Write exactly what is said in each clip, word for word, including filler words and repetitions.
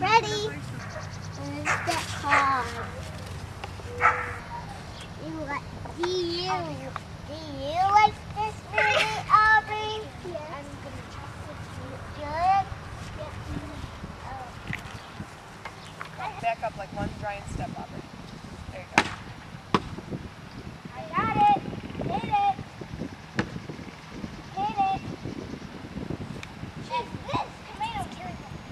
Ready? Where's that card? You like, do you, do you like this movie, Aubrey? Yes. I'm going to trust it. Good? Yep. Oh. Back up like one giant step, Aubrey. There you go. I got it. Hit it. Hit it. Check this. Tomato carry.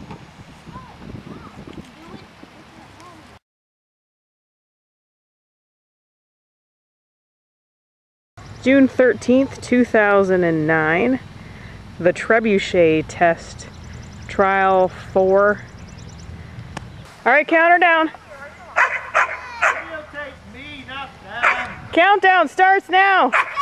June thirteenth, two thousand nine, the Trebuchet test, trial four. All right, count her down. Me, not them. Countdown starts now.